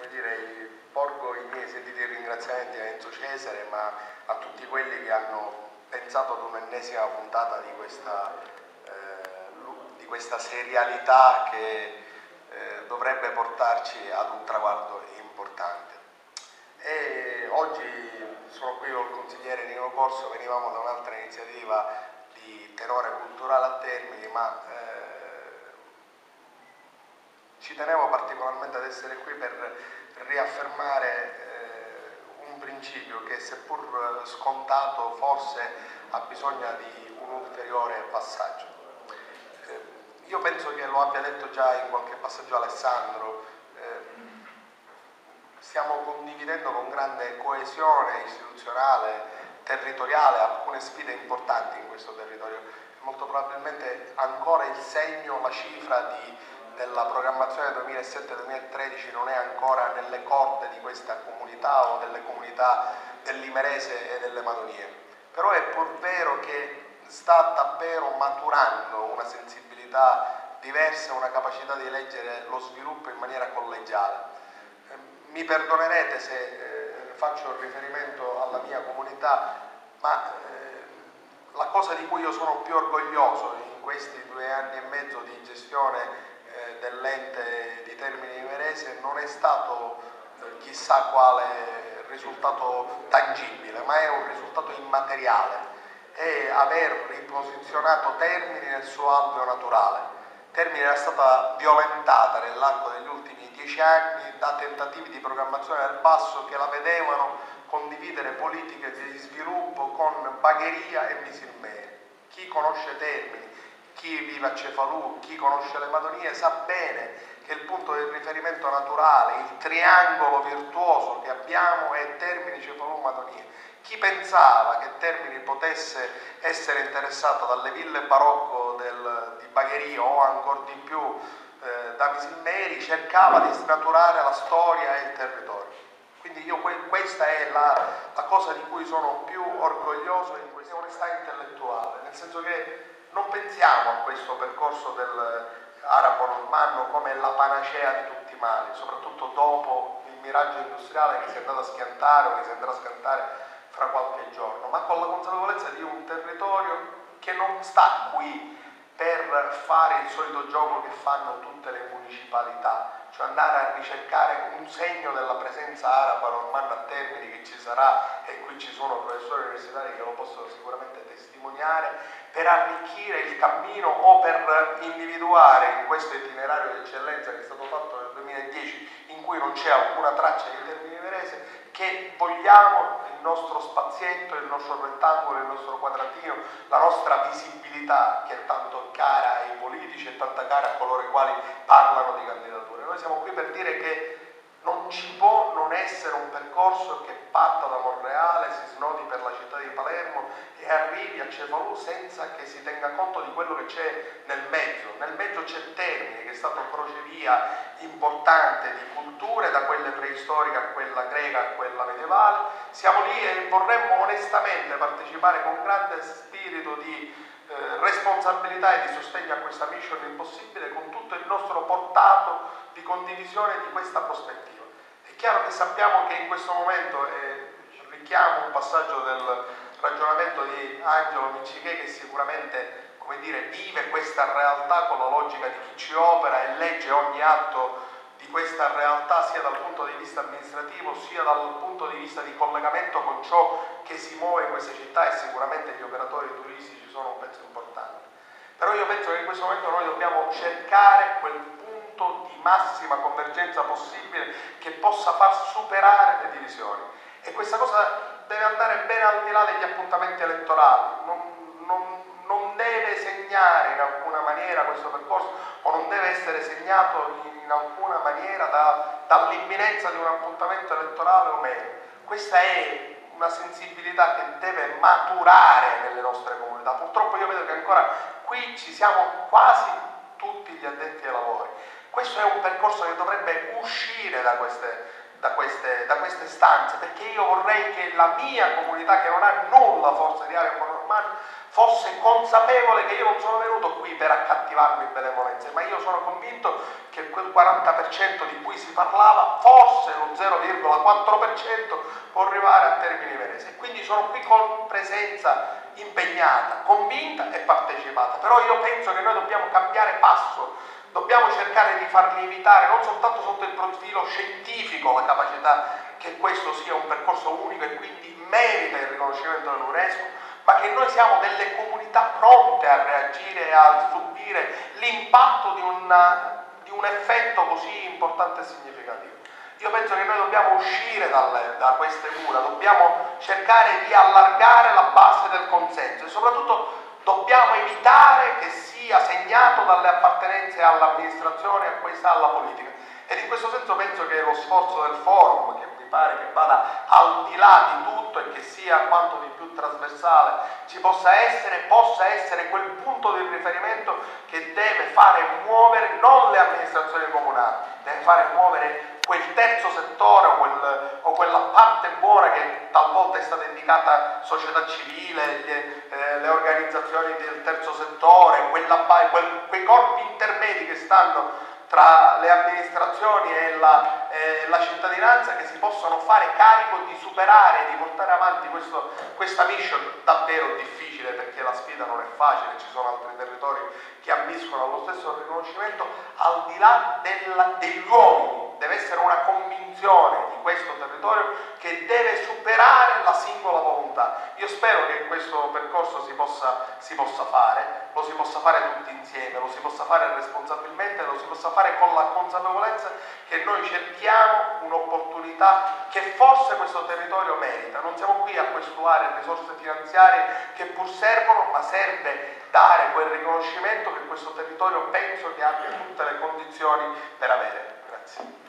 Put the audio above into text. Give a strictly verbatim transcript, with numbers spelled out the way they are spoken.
come dire, porgo i miei sentiti ringraziamenti a Enzo Cesare, ma a tutti quelli che hanno pensato ad un'ennesima puntata di questa, eh, di questa serialità che eh, dovrebbe portarci ad un traguardo importante. E oggi sono qui col consigliere Nino Corso, venivamo da un'altra iniziativa di tenore culturale a Termini, ma eh, ci tenevo particolarmente ad essere qui per riaffermare eh, un principio che, seppur scontato, forse ha bisogno di un ulteriore passaggio. Eh, io penso che lo abbia detto già in qualche passaggio Alessandro, eh, stiamo condividendo con grande coesione istituzionale, territoriale, alcune sfide importanti in questo territorio. Molto probabilmente ancora il segno, la cifra di della programmazione duemilasette duemilatredici non è ancora nelle corde di questa comunità o delle comunità dell'Imerese e delle Madonie. Però è pur vero che sta davvero maturando una sensibilità diversa, una capacità di leggere lo sviluppo in maniera collegiale. Mi perdonerete se eh, faccio riferimento alla mia comunità, ma eh, la cosa di cui io sono più orgoglioso in questi due anni e mezzo di gestione dell'ente di Termini Imerese non è stato eh, chissà quale risultato tangibile, ma è un risultato immateriale, è aver riposizionato Termini nel suo alveo naturale. Termini era stata violentata nell'arco degli ultimi dieci anni da tentativi di programmazione del basso che la vedevano condividere politiche di sviluppo con Bagheria e Misilmeri. Chi conosce Termini, chi vive a Cefalù, chi conosce le Madonie sa bene che il punto di riferimento naturale, il triangolo virtuoso che abbiamo è Termini, Cefalù, Madonie. Chi pensava che Termini potesse essere interessato dalle ville barocco del, di Bagheria o ancora di più eh, da Misilmeri cercava di snaturare la storia e il territorio. Quindi io questa è la, la cosa di cui sono più orgoglioso in questa onestà intellettuale, nel senso che non pensiamo a questo percorso dell'arabo-normanno come la panacea di tutti i mali, soprattutto dopo il miraggio industriale che si è andato a schiantare o che si andrà a schiantare fra qualche giorno, ma con la consapevolezza di un territorio che non sta qui per fare il solito gioco che fanno tutte le municipalità, cioè andare a ricercare un segno della presenza araba-normanna a Termini che ci sarà, e qui ci sono professori universitari che lo possono sicuramente testimoniare, per arricchire il cammino o per individuare in questo itinerario di eccellenza che è stato fatto nel duemiladieci, in cui non c'è alcuna traccia di Termini Imerese, che vogliamo il nostro spazietto, il nostro rettangolo, il nostro quadratino, la nostra visibilità che è tanto cara ai politici e tanta cara a coloro i quali parlano di candidature. Noi siamo qui per dire che non ci può non essere un percorso che parta da Monreale, si snodi per la città di Palermo e arrivi a Cefalù senza che si tenga conto di quello che c'è nel mezzo. Nel mezzo c'è Termini, che è stato un crocevia importante di culture, da quelle preistoriche a quella greca a quella medievale. Siamo lì e vorremmo onestamente partecipare con grande spirito di eh, responsabilità e di sostegno a questa mission impossibile, con tutto il nostro portato di condivisione di questa prospettiva. È chiaro che sappiamo che in questo momento, e richiamo un passaggio del ragionamento di Angelo Miccichè, che sicuramente, come dire, vive questa realtà con la logica di chi ci opera e legge ogni atto di questa realtà sia dal punto di vista amministrativo sia dal punto di vista di collegamento con ciò che si muove in queste città, e sicuramente gli operatori turistici sono un pezzo importante. Però io penso che in questo momento noi dobbiamo cercare quel punto di massima convergenza possibile che possa far superare le divisioni, e questa cosa deve andare ben al di là degli appuntamenti elettorali, non, non, non deve segnare in alcuna maniera questo percorso, o non deve essere segnato in, in alcuna maniera da, dall'imminenza di un appuntamento elettorale o meno. Questa è una sensibilità che deve maturare nelle nostre comunità. Purtroppo io vedo che ancora qui ci siamo quasi tutti gli addetti ai lavori. Questo è un percorso che dovrebbe uscire da queste, da queste, da queste stanze, perché io vorrei che la mia comunità, che non ha nulla forse di area romano fosse consapevole che io non sono venuto qui per accattivarmi benevolenze, ma io sono convinto che quel quaranta per cento di cui si parlava, forse lo zero virgola quattro per cento può arrivare a Termini Imerese. Quindi sono qui con presenza impegnata, convinta e partecipata. Però io penso che noi dobbiamo cambiare passo, dobbiamo cercare di far lievitare non soltanto sotto il profilo scientifico la capacità che questo sia un percorso unico e quindi merita il riconoscimento dell'UNESCO, ma che noi siamo delle comunità pronte a reagire e a subire l'impatto di, una, di un effetto così importante e significativo. Io penso che noi dobbiamo uscire dalle, da queste mura, dobbiamo cercare di allargare la base del consenso e soprattutto dobbiamo evitare che sia segnato dalle appartenenze all'amministrazione, a questa, alla politica. Ed in questo senso penso che lo sforzo del forum, che mi pare che vada al di là di tutto e che sia quanto di più trasversale ci possa essere, possa essere quel punto di riferimento che deve fare muovere non le amministrazioni comunali, deve fare muovere quel terzo settore o, quel, o quella parte buona che talvolta è stata indicata società civile, le, eh, le organizzazioni del terzo settore, quella, quel, quei corpi intermedi che stanno tra le amministrazioni e la, eh, la cittadinanza, che si possono fare carico di superare e di portare avanti questo, questa mission davvero difficile, perché la sfida non è facile, ci sono altri territori che ambiscono allo stesso riconoscimento, al di là della, degli uomini. Deve essere una convinzione di questo territorio che deve superare la singola volontà. Io spero che questo percorso si possa, si possa fare, lo si possa fare tutti insieme, lo si possa fare responsabilmente, lo si possa fare con la consapevolezza che noi cerchiamo un'opportunità che forse questo territorio merita. Non siamo qui a questuare risorse finanziarie che pur servono, ma serve dare quel riconoscimento che questo territorio penso che abbia tutte le condizioni per avere. Grazie.